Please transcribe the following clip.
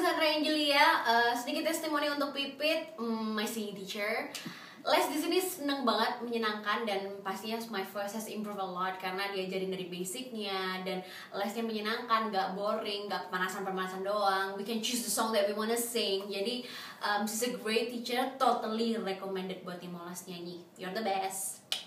Sandra Angelia, sedikit testimoni untuk Pipit, my singing teacher. Les di sini seneng banget, menyenangkan, dan pastinya my voice has improved a lot karena diajarin dari basicnya, dan lesnya menyenangkan, gak boring, gak pemanasan doang. We can choose the song that we wanna sing. Jadi she's a great teacher, totally recommended buat yang mau les nyanyi. You're the best.